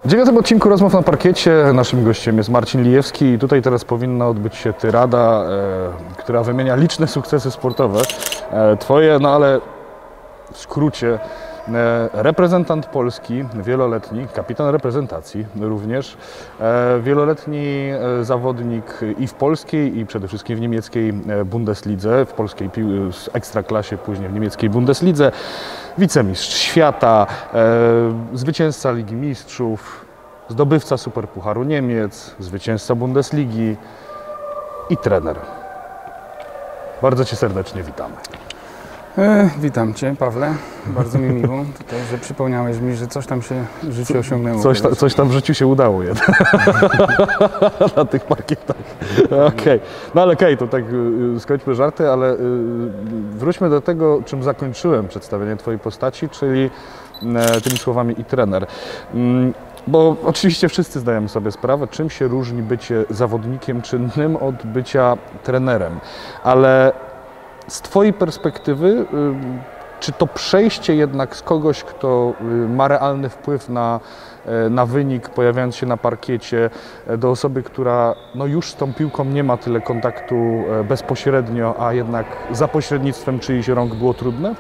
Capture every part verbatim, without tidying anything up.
W dziewiątym odcinku Rozmów na parkiecie naszym gościem jest Marcin Lijewski i tutaj teraz powinna odbyć się tyrada, e, która wymienia liczne sukcesy sportowe. E, twoje, no ale w skrócie, e, reprezentant Polski, wieloletni, kapitan reprezentacji również, e, wieloletni e, zawodnik i w polskiej, i przede wszystkim w niemieckiej Bundeslidze, w polskiej pił- ekstraklasie, później w niemieckiej Bundeslidze, wicemistrz świata, e, zwycięzca Ligi Mistrzów, zdobywca Superpucharu Niemiec, zwycięzca Bundesligi i trener. Bardzo Cię serdecznie witamy. E, witam Cię, Pawle. Bardzo mi miło tutaj, że przypomniałeś mi, że coś tam się w życiu osiągnęło. Coś, ta, coś tam w życiu się udało jednak. Na tych parkietach. Okej. Okay. No ale okej, okay, to tak y, skończmy żarty, ale y, wróćmy do tego, czym zakończyłem przedstawienie Twojej postaci, czyli y, tymi słowami i trener. Y, Bo oczywiście wszyscy zdajemy sobie sprawę, czym się różni bycie zawodnikiem czynnym od bycia trenerem, ale z Twojej perspektywy, czy to przejście jednak z kogoś, kto ma realny wpływ na, na wynik, pojawiając się na parkiecie, do osoby, która no już z tą piłką nie ma tyle kontaktu bezpośrednio, a jednak za pośrednictwem czyichś rąk było trudne?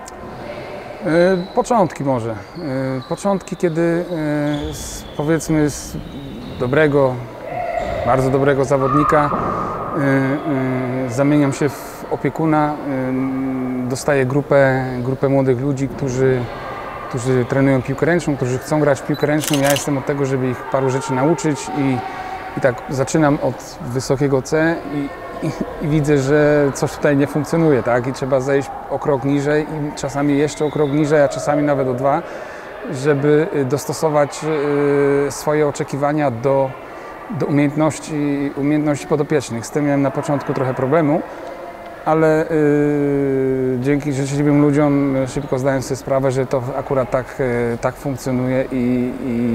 Początki może. Początki, kiedy z, powiedzmy z dobrego, bardzo dobrego zawodnika zamieniam się w opiekuna, dostaję grupę, grupę młodych ludzi, którzy, którzy trenują piłkę ręczną, którzy chcą grać w piłkę ręczną. Ja jestem od tego, żeby ich paru rzeczy nauczyć i, i tak zaczynam od wysokiego C i, I, I widzę, że coś tutaj nie funkcjonuje, tak? I trzeba zejść o krok niżej i czasami jeszcze o krok niżej, a czasami nawet o dwa, żeby dostosować swoje oczekiwania do, do umiejętności, umiejętności podopiecznych. Z tym miałem na początku trochę problemu, ale yy, dzięki życzliwym ludziom szybko zdałem sobie sprawę, że to akurat tak, yy, tak funkcjonuje i,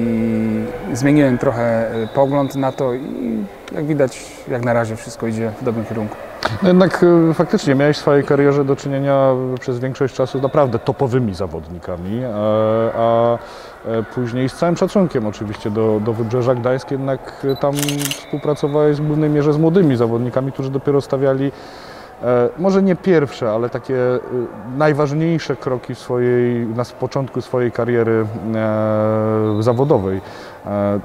i zmieniłem trochę pogląd na to i jak widać, jak na razie wszystko idzie w dobrym kierunku. No jednak y, faktycznie miałeś w swojej karierze do czynienia przez większość czasu z naprawdę topowymi zawodnikami, a, a później z całym szacunkiem oczywiście do, do Wybrzeża Gdańsk, jednak tam współpracowałeś w głównej mierze z młodymi zawodnikami, którzy dopiero stawiali e, może nie pierwsze, ale takie e, najważniejsze kroki w swojej, na początku swojej kariery e, zawodowej. E,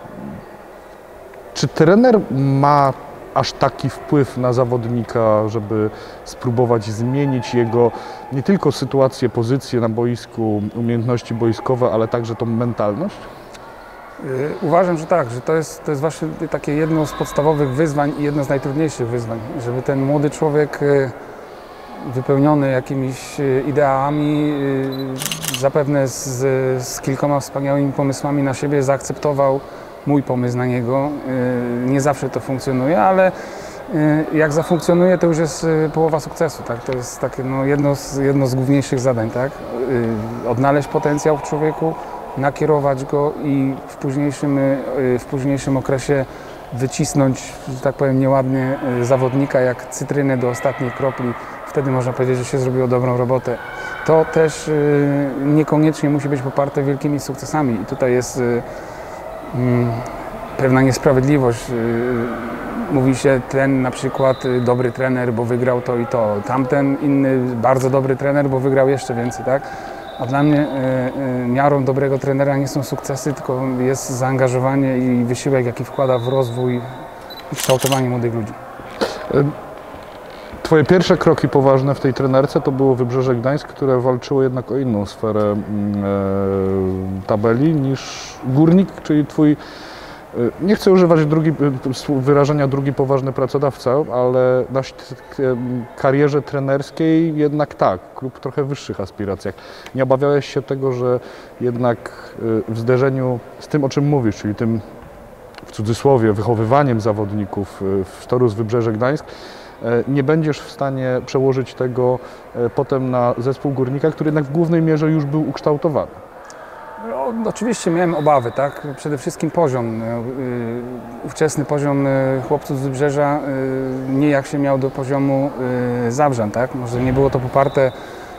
czy trener ma aż taki wpływ na zawodnika, żeby spróbować zmienić jego nie tylko sytuację, pozycję na boisku, umiejętności boiskowe, ale także tą mentalność? Uważam, że tak, że to jest, to jest właśnie takie jedno z podstawowych wyzwań i jedno z najtrudniejszych wyzwań, żeby ten młody człowiek wypełniony jakimiś ideałami, zapewne z, z kilkoma wspaniałymi pomysłami na siebie, zaakceptował mój pomysł na niego. Nie zawsze to funkcjonuje, ale jak zafunkcjonuje, to już jest połowa sukcesu. Tak? To jest takie, no, jedno, z, jedno z główniejszych zadań. Tak? Odnaleźć potencjał w człowieku, nakierować go i w późniejszym, w późniejszym okresie wycisnąć, że tak powiem nieładnie, zawodnika jak cytrynę do ostatniej kropli. Wtedy można powiedzieć, że się zrobiło dobrą robotę. To też niekoniecznie musi być poparte wielkimi sukcesami. I tutaj jest pewna niesprawiedliwość. Mówi się, ten na przykład dobry trener, bo wygrał to i to, tamten inny bardzo dobry trener, bo wygrał jeszcze więcej, tak? A dla mnie miarą dobrego trenera nie są sukcesy, tylko jest zaangażowanie i wysiłek, jaki wkłada w rozwój i kształtowanie młodych ludzi. Twoje pierwsze kroki poważne w tej trenerce to było Wybrzeże Gdańsk, które walczyło jednak o inną sferę e, tabeli niż Górnik, czyli twój, e, nie chcę używać drugi, wyrażenia drugi poważny pracodawca, ale na karierze trenerskiej jednak tak, klub w trochę wyższych aspiracjach. Nie obawiałeś się tego, że jednak w zderzeniu z tym, o czym mówisz, czyli tym w cudzysłowie wychowywaniem zawodników w Torus Wybrzeże Gdańsk, nie będziesz w stanie przełożyć tego potem na zespół Górnika, który jednak w głównej mierze już był ukształtowany? No, oczywiście miałem obawy, tak? Przede wszystkim poziom, ówczesny poziom chłopców z Wybrzeża nijak się miał do poziomu Zabrzan, tak? Może nie było to poparte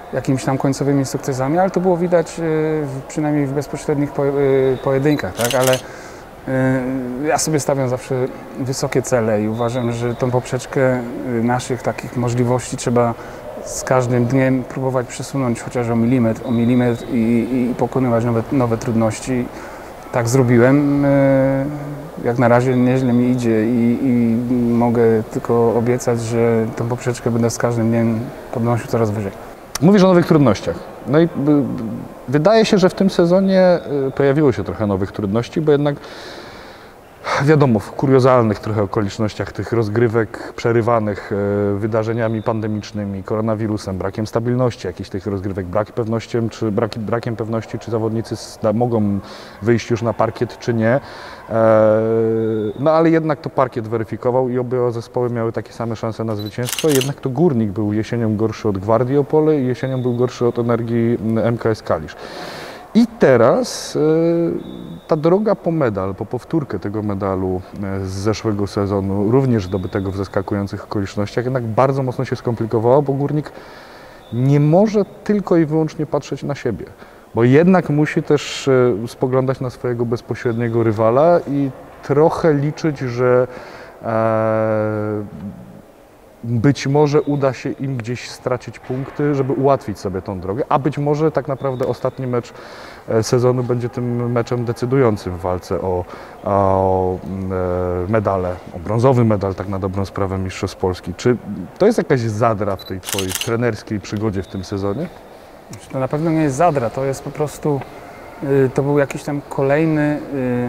jakimiś tam końcowymi sukcesami, ale to było widać y, przynajmniej w bezpośrednich po, y, pojedynkach, tak? Ale y, ja sobie stawiam zawsze wysokie cele i uważam, że tą poprzeczkę y, naszych takich możliwości trzeba z każdym dniem próbować przesunąć chociaż o milimetr, o milimetr i, i pokonywać nowe, nowe trudności. Tak zrobiłem. Jak na razie nieźle mi idzie i, i mogę tylko obiecać, że tą poprzeczkę będę z każdym dniem podnosił coraz wyżej. Mówisz o nowych trudnościach. No i y, wydaje się, że w tym sezonie y, pojawiło się trochę nowych trudności, bo jednak wiadomo, w kuriozalnych trochę okolicznościach tych rozgrywek przerywanych e, wydarzeniami pandemicznymi, koronawirusem, brakiem stabilności jakichś tych rozgrywek, brak pewności, czy brak, brakiem pewności, czy zawodnicy sta, mogą wyjść już na parkiet, czy nie. E, no ale jednak to parkiet weryfikował i oba zespoły miały takie same szanse na zwycięstwo. Jednak to Górnik był jesienią gorszy od Gwardii Opole i jesienią był gorszy od Energii M K S Kalisz. I teraz e, ta droga po medal, po powtórkę tego medalu e, z zeszłego sezonu, również zdobytego w zaskakujących okolicznościach, jednak bardzo mocno się skomplikowała, bo Górnik nie może tylko i wyłącznie patrzeć na siebie, bo jednak musi też e, spoglądać na swojego bezpośredniego rywala i trochę liczyć, że e, być może uda się im gdzieś stracić punkty, żeby ułatwić sobie tą drogę, a być może tak naprawdę ostatni mecz sezonu będzie tym meczem decydującym w walce o, o medale, o brązowy medal, tak na dobrą sprawę, Mistrzostw Polski. Czy to jest jakaś zadra w tej twojej trenerskiej przygodzie w tym sezonie? To na pewno nie jest zadra, to jest po prostu, to był jakiś tam kolejny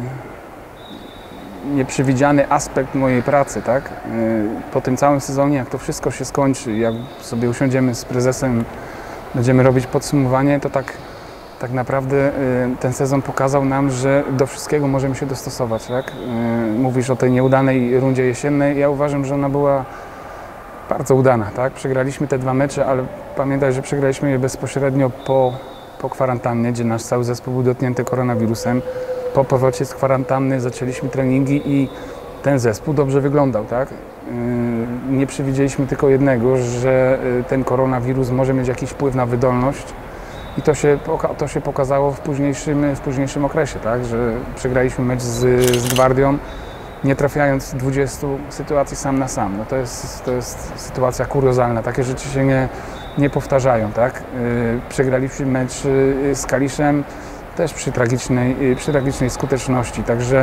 nieprzewidziany aspekt mojej pracy, tak? Po tym całym sezonie, jak to wszystko się skończy, jak sobie usiądziemy z prezesem, będziemy robić podsumowanie, to tak, tak naprawdę ten sezon pokazał nam, że do wszystkiego możemy się dostosować, tak? Mówisz o tej nieudanej rundzie jesiennej, ja uważam, że ona była bardzo udana, tak? Przegraliśmy te dwa mecze, ale pamiętaj, że przegraliśmy je bezpośrednio po, po kwarantannie, gdzie nasz cały zespół był dotknięty koronawirusem. Po powrocie z kwarantanny zaczęliśmy treningi i ten zespół dobrze wyglądał, tak? Nie przewidzieliśmy tylko jednego, że ten koronawirus może mieć jakiś wpływ na wydolność i to się, to się pokazało w późniejszym, w późniejszym okresie, tak? Że przegraliśmy mecz z, z Gwardią, nie trafiając dwudziestu sytuacji sam na sam. No to jest, to jest sytuacja kuriozalna, takie rzeczy się nie, nie powtarzają, tak? Przegraliśmy mecz z Kaliszem, też przy tragicznej, przy tragicznej skuteczności, także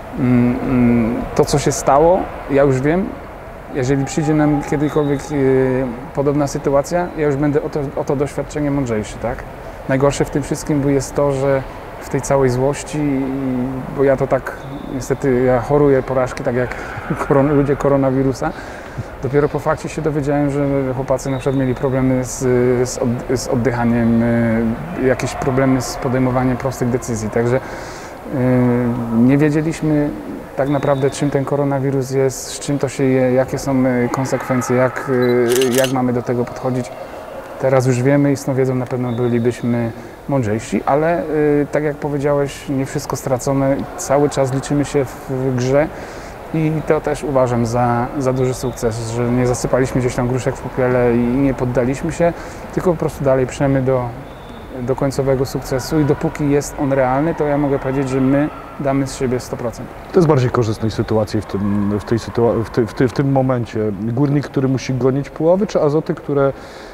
mm, to, co się stało, ja już wiem, jeżeli przyjdzie nam kiedykolwiek y, podobna sytuacja, ja już będę o to, o to doświadczenie mądrzejszy, tak? Najgorsze w tym wszystkim jest to, że w tej całej złości, bo ja to tak, niestety, ja choruję porażki, tak jak koron, ludzie koronawirusa, dopiero po fakcie się dowiedziałem, że chłopacy na przykład mieli problemy z, z, od, z oddychaniem, jakieś problemy z podejmowaniem prostych decyzji, także yy, nie wiedzieliśmy tak naprawdę, czym ten koronawirus jest, z czym to się je, jakie są konsekwencje, jak, jak mamy do tego podchodzić. Teraz już wiemy i z tą wiedzą na pewno bylibyśmy mądrzejsi, ale yy, tak jak powiedziałeś, nie wszystko stracone, cały czas liczymy się w grze. I to też uważam za, za duży sukces, że nie zasypaliśmy gdzieś tam gruszek w popiele i nie poddaliśmy się, tylko po prostu dalej przemy do, do końcowego sukcesu i dopóki jest on realny, to ja mogę powiedzieć, że my damy z siebie sto procent. To jest bardziej korzystnej sytuacji w tym, w tej sytua- w, ty, w, ty, w tym momencie. Górnik, który musi gonić Puławy, czy Azoty, które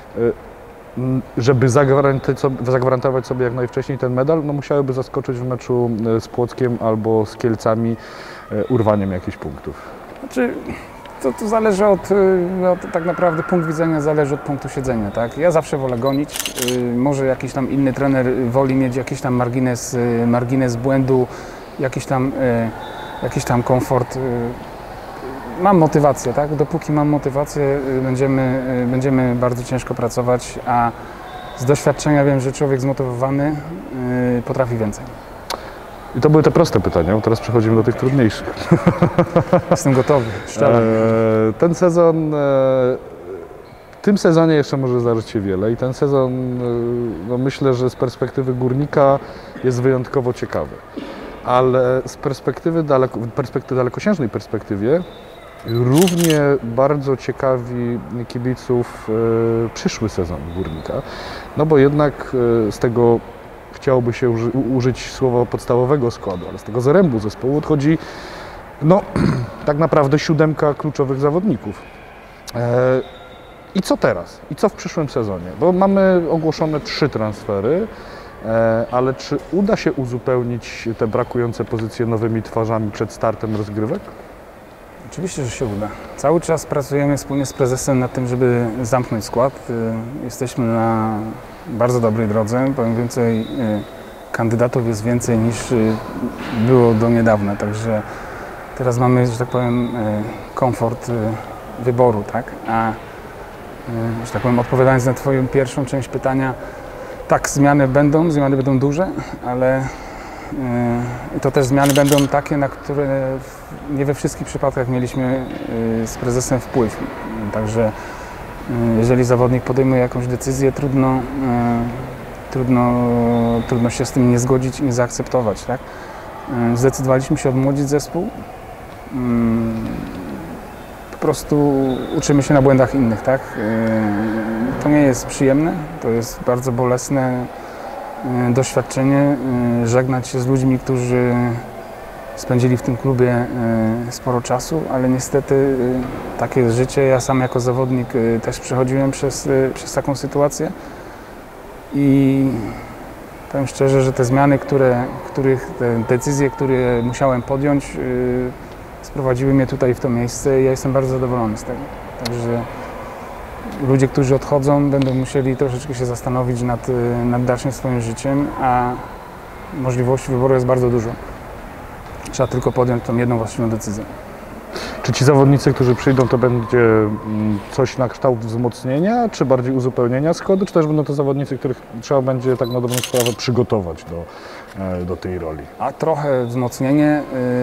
żeby zagwarantować sobie jak najwcześniej ten medal, no musiałyby zaskoczyć w meczu z Płockiem albo z Kielcami urwaniem jakichś punktów? Znaczy, to, to zależy od, od, tak naprawdę punkt widzenia zależy od punktu siedzenia, tak? Ja zawsze wolę gonić, może jakiś tam inny trener woli mieć jakiś tam margines, margines błędu, jakiś tam, jakiś tam komfort. Mam motywację, tak? Dopóki mam motywację, będziemy, będziemy bardzo ciężko pracować, a z doświadczenia wiem, że człowiek zmotywowany potrafi więcej. I to były te proste pytania, teraz przechodzimy do tych trudniejszych. Jestem gotowy, szczerze. Ten sezon, w tym sezonie jeszcze może zdarzyć się wiele i ten sezon, no myślę, że z perspektywy Górnika jest wyjątkowo ciekawy. Ale z perspektywy, daleko, perspektywy dalekosiężnej perspektywie Równie bardzo ciekawi kibiców e, przyszły sezon Górnika, no bo jednak e, z tego chciałoby się uży, użyć słowa podstawowego składu, ale z tego zarębu zespołu odchodzi no tak naprawdę siódemka kluczowych zawodników. E, I co teraz? I co w przyszłym sezonie? Bo mamy ogłoszone trzy transfery, e, ale czy uda się uzupełnić te brakujące pozycje nowymi twarzami przed startem rozgrywek? Oczywiście, że się uda. Cały czas pracujemy wspólnie z prezesem nad tym, żeby zamknąć skład. Jesteśmy na bardzo dobrej drodze. Powiem więcej, kandydatów jest więcej niż było do niedawna. Także teraz mamy, że tak powiem, komfort wyboru, tak? A, że tak powiem, odpowiadając na Twoją pierwszą część pytania, tak, zmiany będą, zmiany będą duże, ale i to też zmiany będą takie, na które nie we wszystkich przypadkach mieliśmy z prezesem wpływ. Także jeżeli zawodnik podejmuje jakąś decyzję, trudno, trudno, trudno się z tym nie zgodzić i nie zaakceptować. Tak? Zdecydowaliśmy się odmłodzić zespół. Po prostu uczymy się na błędach innych. Tak? To nie jest przyjemne, to jest bardzo bolesne doświadczenie, żegnać się z ludźmi, którzy spędzili w tym klubie sporo czasu, ale niestety takie jest życie. Ja sam jako zawodnik też przechodziłem przez, przez taką sytuację i powiem szczerze, że te zmiany, które, których, te decyzje, które musiałem podjąć, sprowadziły mnie tutaj w to miejsce i ja jestem bardzo zadowolony z tego. Także ludzie, którzy odchodzą, będą musieli troszeczkę się zastanowić nad, nad dalszym swoim życiem, a możliwości wyboru jest bardzo dużo. Trzeba tylko podjąć tą jedną właściwą decyzję. Czy ci zawodnicy, którzy przyjdą, to będzie coś na kształt wzmocnienia, czy bardziej uzupełnienia składu, czy też będą to zawodnicy, których trzeba będzie tak na dobrą sprawę przygotować do, do tej roli? A trochę wzmocnienie.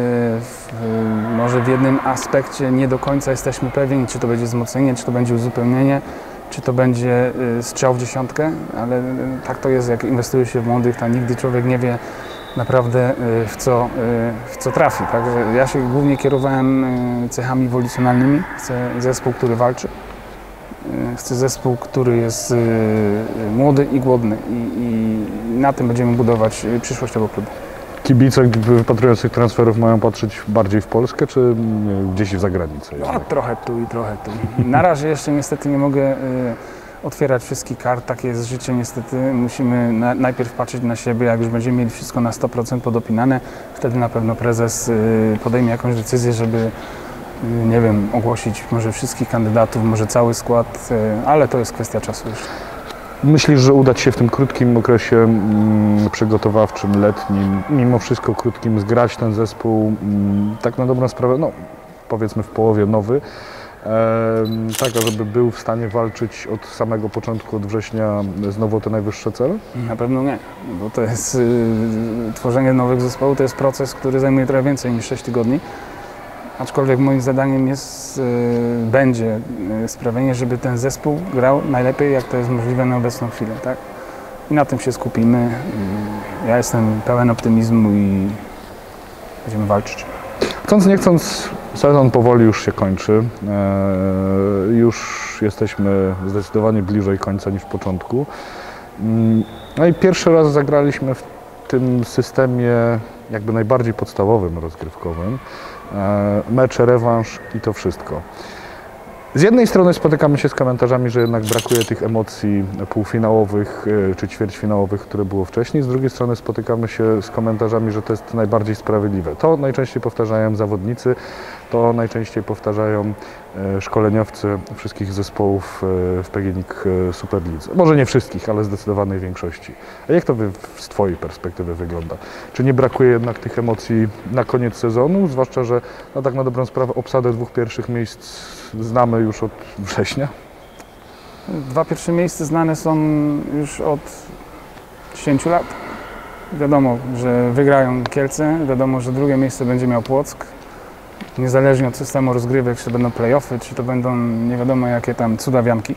Może w jednym aspekcie nie do końca jesteśmy pewni, czy to będzie wzmocnienie, czy to będzie uzupełnienie, czy to będzie strzał w dziesiątkę, ale tak to jest, jak inwestuje się w młodych, to nigdy człowiek nie wie naprawdę w co, w co trafi. Tak? Ja się głównie kierowałem cechami wolicjonalnymi. Chcę zespół, który walczy. Chcę zespół, który jest młody i głodny i, i na tym będziemy budować przyszłość tego klubu. Kibice wypatrujących transferów mają patrzeć bardziej w Polskę, czy gdzieś w zagranicę? No, trochę tu i trochę tu. Na razie jeszcze niestety nie mogę otwierać wszystkich kart, takie jest życie niestety. Musimy na, najpierw patrzeć na siebie, jak już będziemy mieli wszystko na sto procent podopinane, wtedy na pewno prezes y, podejmie jakąś decyzję, żeby, y, nie wiem, ogłosić może wszystkich kandydatów, może cały skład, y, ale to jest kwestia czasu jeszcze. Myślisz, że uda Ci się w tym krótkim okresie mm, przygotowawczym, letnim, mimo wszystko krótkim, zgrać ten zespół, mm, tak na dobrą sprawę, no powiedzmy w połowie nowy, tak, żeby był w stanie walczyć od samego początku, od września znowu o te najwyższe cele? Na pewno nie, bo to jest y, tworzenie nowych zespołów, to jest proces, który zajmuje trochę więcej niż sześć tygodni. Aczkolwiek moim zadaniem jest, y, będzie y, sprawienie, żeby ten zespół grał najlepiej, jak to jest możliwe na obecną chwilę. Tak? I na tym się skupimy. Y, ja jestem pełen optymizmu i będziemy walczyć. Chcąc nie chcąc, sezon powoli już się kończy. E, już jesteśmy zdecydowanie bliżej końca niż w początku. No i pierwszy raz zagraliśmy w tym systemie jakby najbardziej podstawowym, rozgrywkowym. E, mecze, rewanż i to wszystko. Z jednej strony spotykamy się z komentarzami, że jednak brakuje tych emocji półfinałowych czy ćwierćfinałowych, które było wcześniej. Z drugiej strony spotykamy się z komentarzami, że to jest najbardziej sprawiedliwe. To najczęściej powtarzają zawodnicy, to najczęściej powtarzają szkoleniowcy wszystkich zespołów w P G N iG Superlidze. Może nie wszystkich, ale zdecydowanej większości. A jak to z Twojej perspektywy wygląda? Czy nie brakuje jednak tych emocji na koniec sezonu? Zwłaszcza, że no tak na dobrą sprawę obsadę dwóch pierwszych miejsc znamy już od września? Dwa pierwsze miejsca znane są już od dziesięciu lat. Wiadomo, że wygrają Kielce, wiadomo, że drugie miejsce będzie miał Płock. Niezależnie od systemu rozgrywek, czy to będą play-offy, czy to będą nie wiadomo jakie tam cudawianki.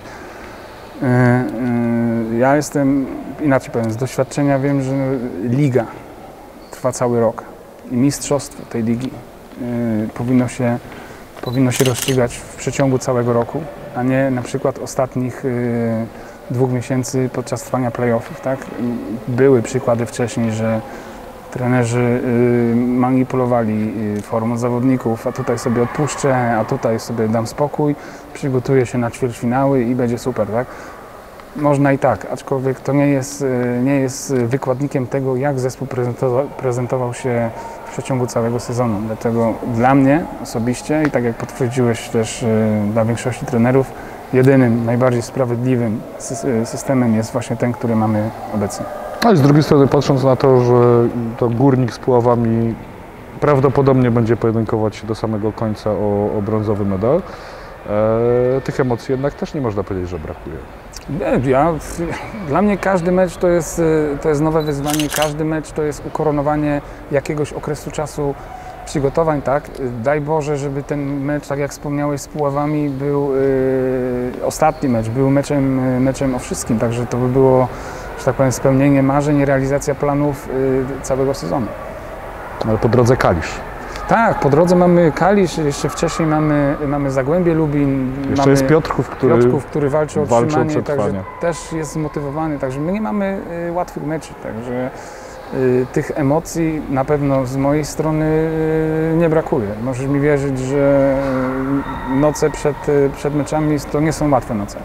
Ja jestem, inaczej powiem, z doświadczenia wiem, że liga trwa cały rok i mistrzostwo tej ligi powinno się powinno się rozstrzygać w przeciągu całego roku, a nie na przykład ostatnich y, dwóch miesięcy podczas trwania playoffów. Tak? Były przykłady wcześniej, że trenerzy y, manipulowali y, formą zawodników, a tutaj sobie odpuszczę, a tutaj sobie dam spokój, przygotuję się na ćwierćfinały i będzie super. Tak? Można i tak, aczkolwiek to nie jest, nie jest wykładnikiem tego, jak zespół prezentował, prezentował się w przeciągu całego sezonu. Dlatego dla mnie osobiście i tak jak potwierdziłeś też dla większości trenerów, jedynym, najbardziej sprawiedliwym systemem jest właśnie ten, który mamy obecnie. Ale z drugiej strony, patrząc na to, że to Górnik z Puławami prawdopodobnie będzie pojedynkować się do samego końca o, o brązowy medal, e, tych emocji jednak też nie można powiedzieć, że brakuje. Ja, dla mnie każdy mecz to jest, to jest nowe wyzwanie, każdy mecz to jest ukoronowanie jakiegoś okresu czasu przygotowań, tak? Daj Boże, żeby ten mecz, tak jak wspomniałeś, z Puławami był yy, ostatni mecz, był meczem, meczem o wszystkim, także to by było, że tak powiem, spełnienie marzeń, realizacja planów yy, całego sezonu. Ale po drodze Kalisz. Tak, po drodze mamy Kalisz, jeszcze wcześniej mamy, mamy Zagłębie Lubin. Jeszcze mamy jest Piotrków, który, Piotrków, który walczy o walczy utrzymanie, o przetrwanie. także też jest zmotywowany, także my nie mamy y, łatwych meczy, także y, tych emocji na pewno z mojej strony y, nie brakuje. Możesz mi wierzyć, że y, noce przed, y, przed meczami to nie są łatwe noce.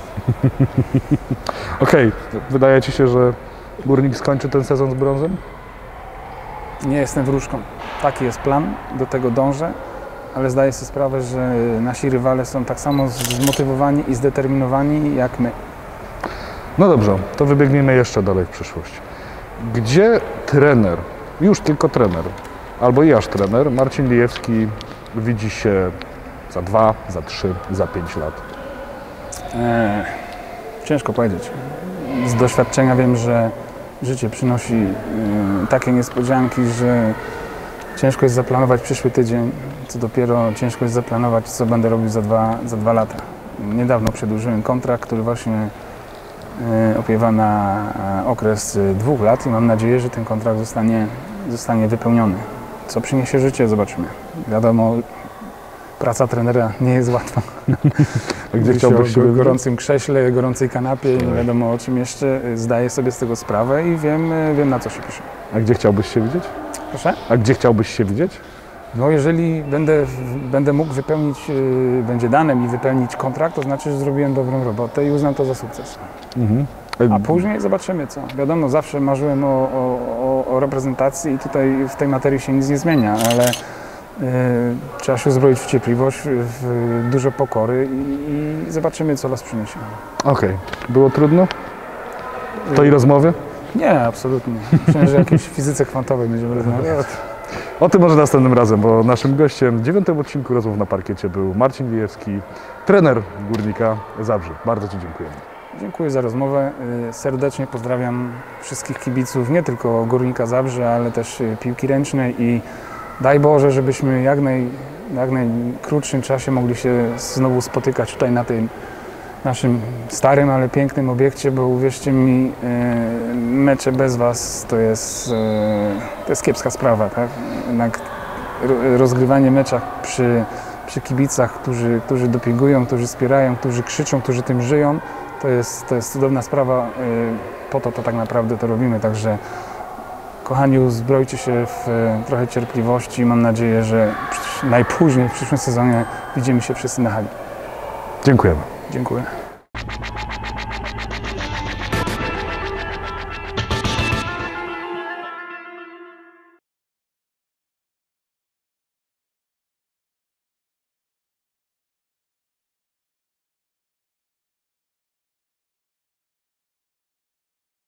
Okej, okay. Wydaje Ci się, że Górnik skończy ten sezon z brązem? Nie jestem wróżką. Taki jest plan, do tego dążę, ale zdaję sobie sprawę, że nasi rywale są tak samo zmotywowani i zdeterminowani jak my. No dobrze, to wybiegniemy jeszcze dalej w przyszłość. Gdzie trener, już tylko trener, albo i aż trener, Marcin Lijewski widzi się za dwa, za trzy, za pięć lat? Eee, ciężko powiedzieć. Z doświadczenia wiem, że życie przynosi e, takie niespodzianki, że ciężko jest zaplanować przyszły tydzień, co dopiero ciężko jest zaplanować, co będę robił za dwa, za dwa lata. Niedawno przedłużyłem kontrakt, który właśnie e, opiewa na okres dwóch lat i mam nadzieję, że ten kontrakt zostanie, zostanie wypełniony. Co przyniesie życie, zobaczymy. Wiadomo, praca trenera nie jest łatwa. A gdzie chciałbyś się w gorącym krześle, gorącej kanapie, nie wiadomo o czym jeszcze. Zdaję sobie z tego sprawę i wiem, wiem na co się pisze. A gdzie chciałbyś się widzieć? Proszę? A gdzie chciałbyś się widzieć? No jeżeli będę, będę mógł wypełnić, yy, będzie dane mi wypełnić kontrakt, to znaczy, że zrobiłem dobrą robotę i uznam to za sukces. Mhm. A później zobaczymy co. Wiadomo, zawsze marzyłem o, o, o, o reprezentacji i tutaj w tej materii się nic nie zmienia, ale yy, trzeba się uzbroić w cierpliwość, w dużo pokory i, i zobaczymy, co los przyniesie. Okej. Okay. Było trudno? To i rozmowy? Nie, absolutnie. Myślę, że o jakiejś fizyce kwantowej będziemy rozmawiać. O tym może następnym razem, bo naszym gościem w dziewiątym odcinku Rozmów na parkiecie był Marcin Lijewski, trener Górnika Zabrze. Bardzo Ci dziękuję. Dziękuję za rozmowę. Serdecznie pozdrawiam wszystkich kibiców, nie tylko Górnika Zabrze, ale też piłki ręcznej i daj Boże, żebyśmy jak, naj, jak najkrótszym czasie mogli się znowu spotykać tutaj na tym naszym starym, ale pięknym obiekcie, bo uwierzcie mi, mecze bez Was to jest, to jest kiepska sprawa, tak? Jednak rozgrywanie mecza przy, przy kibicach, którzy, którzy dopingują, którzy wspierają, którzy krzyczą, którzy tym żyją, to jest, to jest cudowna sprawa, po to to tak naprawdę to robimy, także kochani, uzbrojcie się w trochę cierpliwości, mam nadzieję, że najpóźniej w przyszłym sezonie widzimy się wszyscy na hali. Dziękujemy. Dziękuję.